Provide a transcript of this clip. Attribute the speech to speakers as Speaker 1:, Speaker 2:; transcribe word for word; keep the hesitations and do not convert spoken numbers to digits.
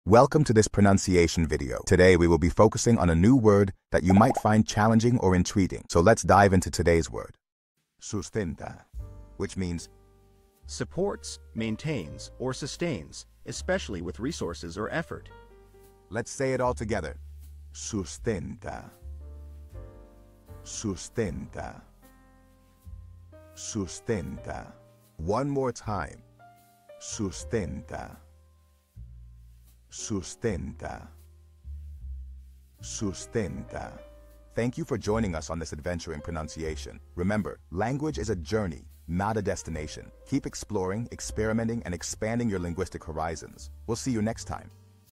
Speaker 1: Welcome to this pronunciation video. Today we will be focusing on a new word that you might find challenging or intriguing. So let's dive into today's word. Sustenta, which means
Speaker 2: supports, maintains, or sustains, especially with resources or effort.
Speaker 1: Let's say it all together. Sustenta. Sustenta. Sustenta. One more time. Sustenta. Sustenta. Sustenta. Thank you for joining us on this adventure in pronunciation. Remember, language is a journey, not a destination. Keep exploring, experimenting, and expanding your linguistic horizons. We'll see you next time.